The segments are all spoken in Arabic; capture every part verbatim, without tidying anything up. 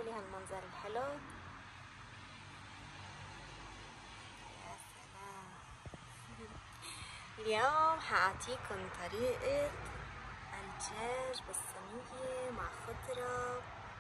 شوفوا لي هالمنظر الحلو. يا سلام. اليوم حاعطيكم طريقة الدجاج بالصينية مع خضرة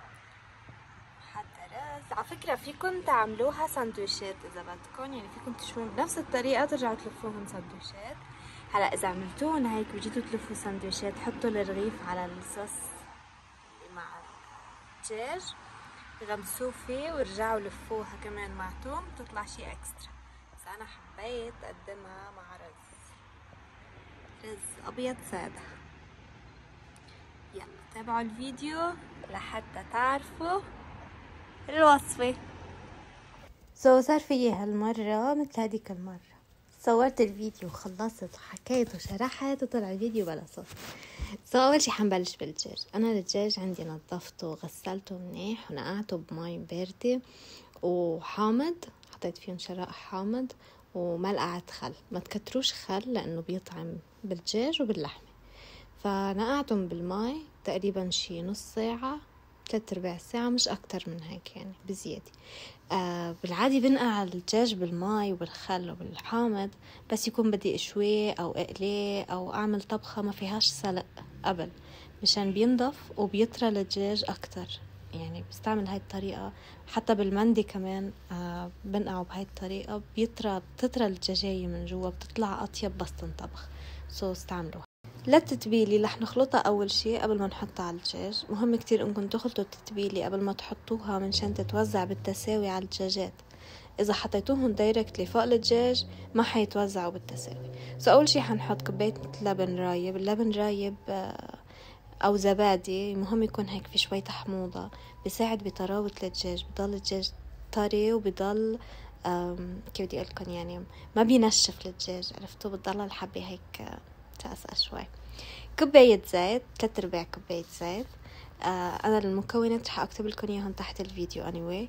حتى رز. على فكرة فيكم تعملوها سندويشات إذا بدكم، يعني فيكم تشوون بنفس الطريقة ترجعوا تلفوهم سندويشات. هلا إذا عملتوهم هيك بجيتوا تلفوا سندويشات، حطوا الرغيف على الصوص مع الدجاج، غمسوه فيه ورجعوا لفوها كمان مع توم، بتطلع شي اكسترا. بس انا حبيت اقدمها مع رز رز ابيض ساده. يلا تابعوا الفيديو لحتى تعرفوا الوصفه. سو صار فيي هالمره مثل هذيك المره، صورت الفيديو وخلصت وحكيت وشرحت وطلع الفيديو بلا صوت. سو اول شي حنبلش بالدجاج. انا الدجاج عندي نظفته وغسلته منيح ونقعته بمي باردة وحامض، حطيت فيهم شراء حامض وملعقة خل. ما تكتروش خل لانه بيطعم بالدجاج وباللحمة. فنقعتهم بالمي تقريبا شي نص ساعة ثلاث ارباع ساعة، مش اكتر من هيك يعني بزيادة. آه بالعادي بنقع الدجاج بالماء وبالخل وبالحامض بس يكون بدي اشويه او اقليه او اعمل طبخة ما فيهاش سلق قبل، مشان بينضف وبيطرى الدجاج اكتر. يعني بستعمل هاي الطريقة. حتى بالمندي كمان آه بنقعه بهاي الطريقة، بيطرى بتطرى الدجاجية من جوا، بتطلع اطيب بس تنطبخ. سو استعملوها. للتتبيلة رح نخلطها أول شي قبل ما نحطها على الدجاج. مهم كتير إنكم تخلطوا التتبيلة قبل ما تحطوها منشان تتوزع بالتساوي على الدجاجات. إذا حطيتوهم دايركتلي فوق الدجاج ما حيتوزعوا بالتساوي. سو أول شي حنحط كوباية لبن رايب. اللبن رايب أو زبادي، مهم يكون هيك في شوية حموضة، بيساعد بطراوة الدجاج، بضل الدجاج طري وبضل كيف بدي أقولكن يعني ما بينشف الدجاج، عرفتوا؟ بتضل الحبة هيك تأسأ شوي. كوباية زيت، ثلاث ارباع كوباية زيت. آه انا المكونات رح اكتب لكم اياهم تحت الفيديو anyway.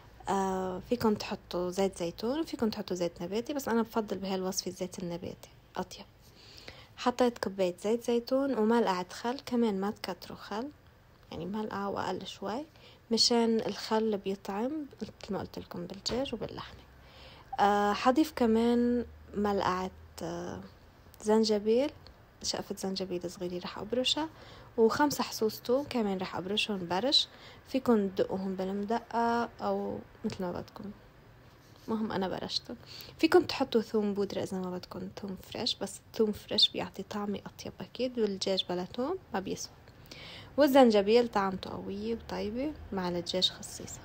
آه فيكم تحطوا زيت زيتون، فيكم تحطوا زيت نباتي، بس انا بفضل بهالوصفة الزيت النباتي اطيب. حطيت كوباية زيت زيتون وملعقة خل، كمان ما تكتروا خل، يعني ملعقة واقل شوي مشان الخل بيطعم مثل ما قلت لكم بالدجاج وباللحمة. آه حضيف كمان ملعقة آه زنجبيل، شقفة زنجبيل صغيرة رح أبرشها، وخمسة حصوص توم كمان رح أبرشهم برش. فيكن تدقوهم بالمدقة أو مثل ما بدكم، مهم أنا برشتهم. فيكم تحطوا ثوم بودرة إذا ما بدكم ثوم فريش، بس الثوم فريش بيعطي طعمي أطيب أكيد، والدجاج بلا ثوم ما بيسوى. والزنجبيل طعمته قوية وطيبة مع الدجاج خصيصة.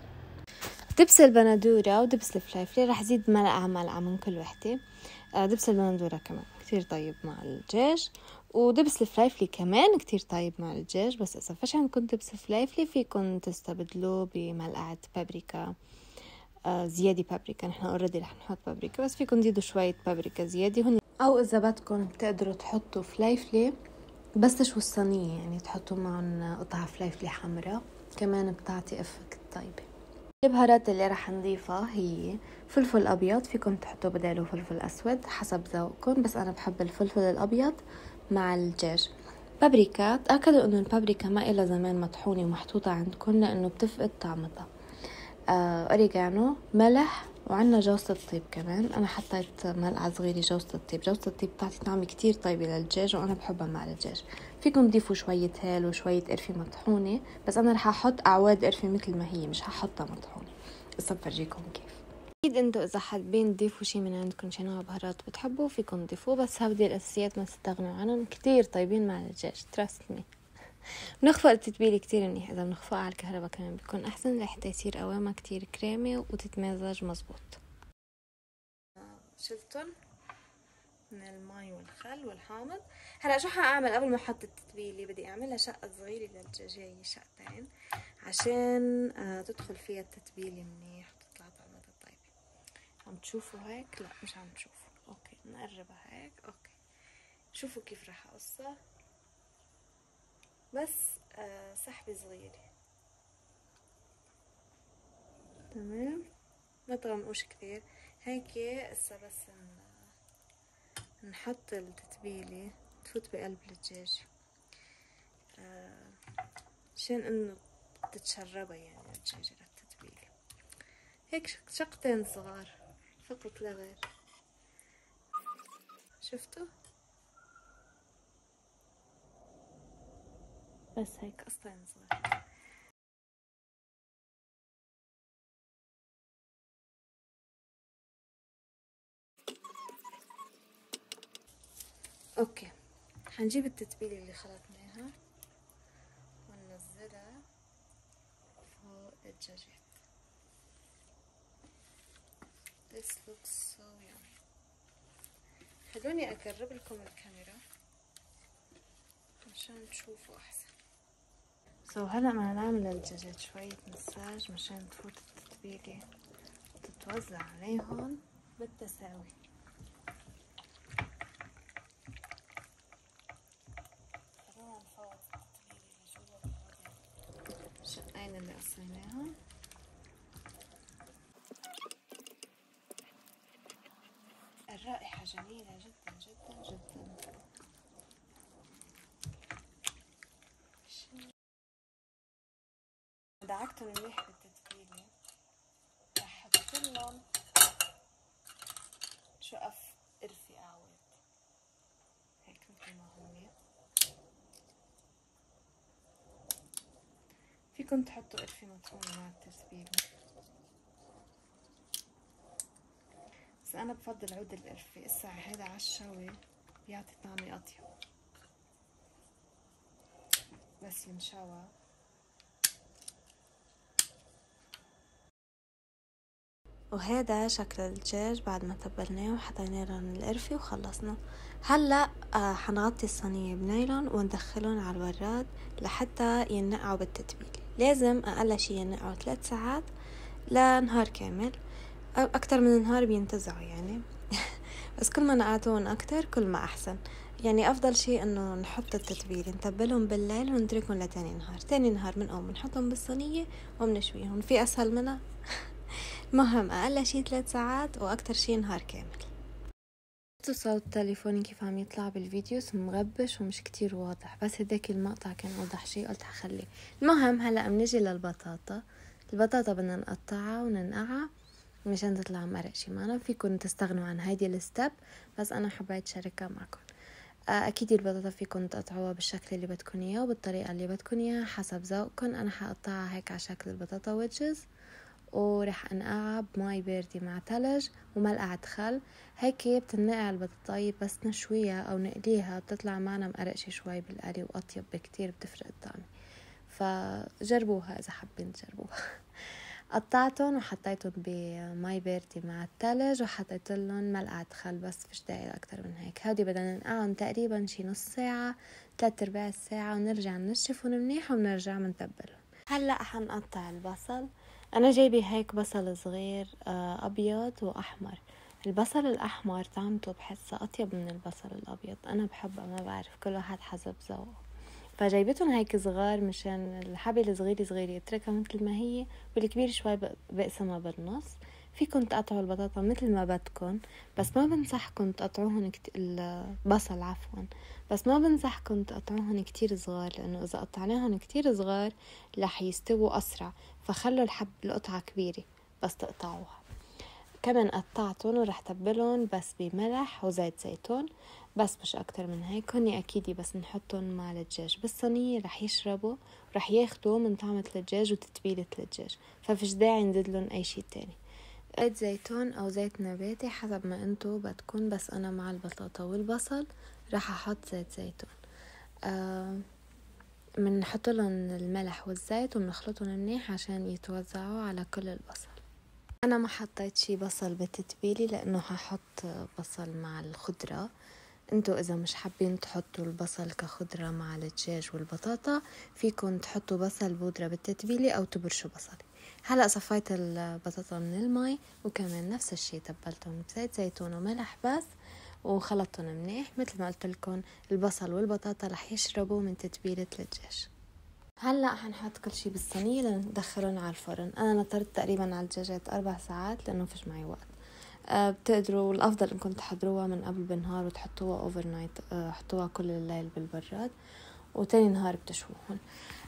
دبس البندورة ودبس الفليفلة رح زيد ملعقة ملعقة من كل وحدة. دبس البندورة كمان كتير طيب مع الدجاج، ودبس الفليفلي كمان كتير طيب مع الدجاج، بس إذا فش عندكم دبس الفليفلي فيكن تستبدلوه بملعقة بابريكا آه زيادة. بابريكا نحن اوريدي رح نحط بابريكا، بس فيكن تزيدوا شوية بابريكا زيادة هون. أو إذا بدكم بتقدروا تحطوا فليفلي بس تشووا الصينية، يعني تحطوا معهم قطع فليفلي حمراء، كمان بتعطي افكت طيبة. البهارات اللي رح نضيفها هي فلفل أبيض، فيكم تحطوا بداله فلفل أسود حسب ذوقكم، بس أنا بحب الفلفل الأبيض مع الدجاج. بابريكا، تأكدوا إنه البابريكا ما إلها زمان مطحونة ومحطوطة عندكم لأنه بتفقد طعمتها. آه، أوريجانو، ملح، وعنا جوزة الطيب كمان. أنا حطيت ملعقة صغيرة جوزة الطيب. جوزة الطيب بتعطي طعم كتير طيبة للدجاج وأنا بحبها مع الدجاج. فيكم تضيفوا شوية هيل وشوية قرفة مطحونة، بس أنا رح أحط أعواد قرفة مثل ما هي، مش هحطها مطحونة. قصة بفرجيكم كيف. أكيد أنتوا إذا حابين تضيفوا شي من عندكم، شي نوع بهارات بتحبوا فيكم تضيفوه، بس هودي الأساسيات ما تستغنوا عنهم، كتير طيبين مع الدجاج trust me. بنخفق التتبيلة كتير منيح. إذا بنخفقها على الكهرباء كمان بيكون أحسن لحتى يصير قوامها كتير كريمي وتتمازج مزبوط. شلتن من المي والخل والحامض. هلا شو حاعمل قبل ما احط التتبيله؟ بدي اعملها شقه صغيره للدجاجيه، شقتين، عشان آه تدخل فيها التتبيله منيح وتطلع طعمتها طيبه. عم تشوفوا هيك؟ لا مش عم تشوفوا. اوكي نقربها هيك. اوكي شوفوا كيف راح اقصها، بس آه سحبه صغيره. تمام، ما تغمقوش كثير هيك. هسه بس نحط التتبيله تفوت بقلب الدجاج، عشان آه انه تتشربها يعني الدجاجة للتتبيلة. هيك شقتين صغار فقط لا غير. شفتوا؟ بس هيك قصتين صغار. اوكي، حنجيب التتبيلة اللي خلطناها وننزلها فوق الدجاجات. This looks so yummy. خلوني اقرب لكم الكاميرا عشان تشوفوا احسن. سو so, هلا بدنا نعمل للدجاجات شوية مساج مشان تفوت التتبيلة وتتوزع عليهم بالتساوي. خلونا نفوت التتبيلة لجوا الشقين اللي قصيناهم. الرائحة جميلة جدا جدا جدا. دعكتهم منيح بالتتبيلة. رح احطلهم شقف قرفة اعود هيك مثل ما هم. فيكم تحطوا قرفة مطحونة مع التتبيلة، بس انا بفضل عود القرفة. اسا هيدا عالشوي بيعطي طعمي اطيب، بس ينشوى. وهذا شكل الدجاج بعد ما تبلناه وحطينا لهم القرفة وخلصنا. هلا آه حنغطي الصينية بنايلون وندخلهم على البراد لحتى ينقعوا بالتتبيلة. لازم اقل شي ينقعوا ثلاث ساعات لنهار كامل، او اكتر من نهار بينتزعوا يعني. بس كل ما نقعتوهم اكتر كل ما احسن. يعني افضل شيء انه نحط التتبيله نتبلهم بالليل ونتركهم لتاني نهار. تاني نهار بنقوم بنحطهم بالصينيه وبنشويهم. في اسهل منها؟ المهم اقل شيء ثلاث ساعات واكتر شيء نهار كامل. شفتوا صوت تليفوني كيف عم يطلع بالفيديو؟ مغبش ومش كتير واضح، بس هداك المقطع كان اوضح شيء قلت حخليه. المهم هلا بنجي للبطاطا. البطاطا بدنا نقطعها وننقعها مشان تطلع مرقشة معنا. فيكن تستغنوا عن هيدي الستep، بس انا حبيت شاركها معكم. اكيد البطاطا فيكن تقطعوها بالشكل اللي بدكن اياه وبالطريقه اللي بدكن اياها حسب ذوقكم. انا حقطعها هيك على شكل البطاطا ويدجز، ورح انقعها بماي باردة مع تلج وملقعة خل. هيك بتنقع البطاطاية بس نشويها او نقليها بتطلع معنا مقرقشة شوي بالقلي واطيب بكتير، بتفرق الطعم. فجربوها اذا حابين تجربوها. قطعتهم وحطيتهم بماي باردة مع التلج وحطيت لهم ملعقة خل، بس فيش داعي اكتر من هيك. هودي بدنا ننقعهم تقريبا شي نص ساعة ثلاث ارباع الساعة ونرجع ننشفهم منيح وبنرجع بنتبلهم. هلا حنقطع البصل. انا جايبه هيك بصل صغير ابيض واحمر. البصل الاحمر طعمته بحسها اطيب من البصل الابيض، انا بحبها ما بعرف، كل واحد حسب ذوقه. فجايبتهم هيك صغار مشان الحبة الصغيرة صغيرة يتركها مثل ما هي، والكبير شوي بقسمها بالنص. فيكن تقطعوا البطاطا مثل ما بدكن، بس ما بنصحكم تقطعوهن كت... البصل عفوا بس ما بنصحكم تقطعوهن كتير صغار، لانه اذا قطعناهن كتير صغار رح يستووا اسرع. فخلوا الحب القطعة كبيرة بس تقطعوها. كمان قطعتهم ورح تبلهم بس بملح وزيت زيتون، بس مش اكتر من هيك. هني اكيد بس نحطهم مع الدجاج بالصينيه رح يشربوا، رح ياخدوا من طعمة الدجاج وتتبيلة الدجاج، ففيش داعي نزيد لهم اي شيء تاني. زيت زيتون او زيت نباتي حسب ما انتو بدكن، بس انا مع البطاطا والبصل رح احط زيت زيتون. آه بنحط لهم الملح والزيت وبنخلطهم منيح عشان يتوزعوا على كل البصل. انا ما حطيت شي بصل بالتتبيلة لانه هحط بصل مع الخضرة. انتو اذا مش حابين تحطوا البصل كخضرة مع الدجاج والبطاطا فيكن تحطوا بصل بودرة بالتتبيلة او تبرشوا بصل. هلأ صفيت البطاطا من المي وكمان نفس الشي تبلتهم بزيت زيتون وملح بس وخلطتهم منيح. مثل ما قلت لكم البصل والبطاطا رح يشربوا من تتبيلة الدجاج. هلا حنحط كل شي بالصينيه لندخلهم على الفرن. انا نطرت تقريبا على الدجاجات اربع ساعات لانه فيش معي وقت. أه بتقدروا الافضل انكم تحضروها من قبل بنهار وتحطوها اوفر نايت. أه حطوها كل الليل بالبراد وتاني نهار بتشووهن.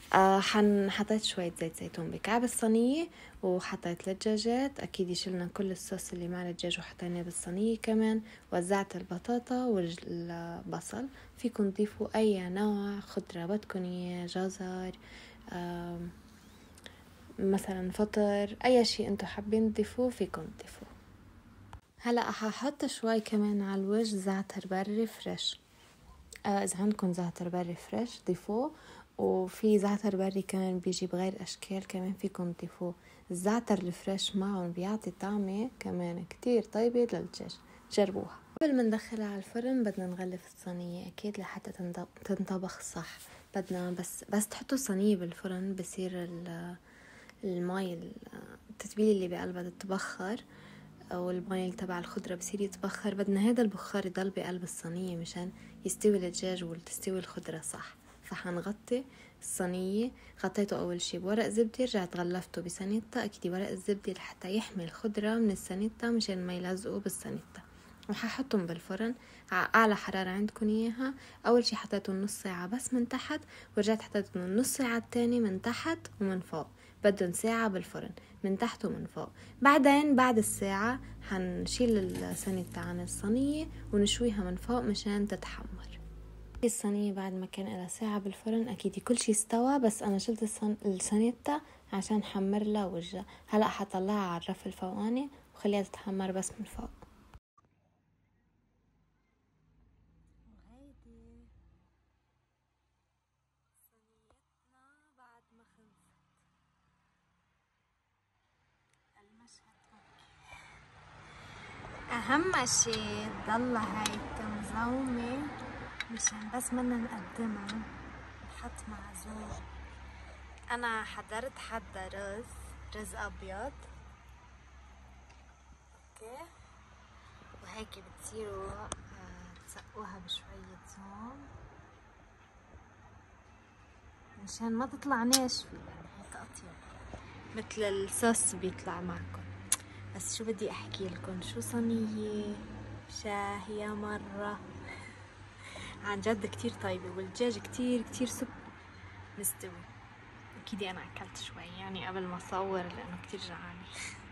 آه حن حطيت شوية زيت زيتون بكعب الصينية، وحطيت الدجاجات. أكيد شلنا كل الصوص اللي مع الدجاج وحطيناه بالصينية كمان. وزعت البطاطا والبصل. فيكن تضيفوا أي نوع خضرة بدكن إياه، جزر، آه مثلا فطر، أي شيء أنتوا حابين تضيفوه فيكن تضيفوه. هلأ ححط شوي كمان على الوجه زعتر بري فريش. آه إذا عندكم زعتر بري فريش ضيفوه، وفي زعتر بري كمان بيجي بغير أشكال كمان فيكم تضيفوه. الزعتر الفريش معهم بيعطي طعمة كمان كتير طيبة للدجاج، جربوها. قبل ما ندخلها على الفرن بدنا نغلف الصينية أكيد لحتى تنطبخ صح. بدنا بس بس تحطوا الصينية بالفرن بصير الماء التتبيل اللي بقلبها تتبخر، او الماء تبع الخضره بصير يتبخر. بدنا هذا البخار يضل بقلب الصينيه مشان يستوي الدجاج وتستوي الخضره صح. فحنغطي الصينيه. غطيته اول شي بورق زبده، رجعت غلفته بسنيتا. اكيد ورق الزبده لحتى يحمي الخضره من السنيتا مشان ما يلزقوا بالسنيتا. وححطهم بالفرن على اعلى حراره عندكم اياها. اول شي حطيتهم نص ساعه بس من تحت، ورجعت حطيتهم نص ساعه التاني من تحت ومن فوق. بدهم ساعه بالفرن من تحت ومن فوق. بعدين بعد الساعة حنشيل السنية عن الصينية ونشويها من فوق مشان تتحمر. الصينية بعد ما كان لها ساعة بالفرن أكيد كل شي استوى، بس أنا شلت السنية عشان حمر لها وجهها. هلأ حطلعها على الرف الفوقاني وخليها تتحمر بس من فوق. أهم شي تضلها هيك مزومة مشان بس بدنا نقدمها نحط معزوم. أنا حضرت حدا رز رز أبيض أوكي، وهيك بتصيروا تسقوها بشوية ثوم مشان ما تطلع ناشفة، يعني هيك أطيب مثل الصوص بيطلع معكم. بس شو بدي أحكي لكم، شو صينية شاهية مرة عن جد كتير طيبة، والدجاج كتير كتير سب مستوي. أكيد أنا أكلت شوي يعني قبل ما أصور لأنه كتير جعانة.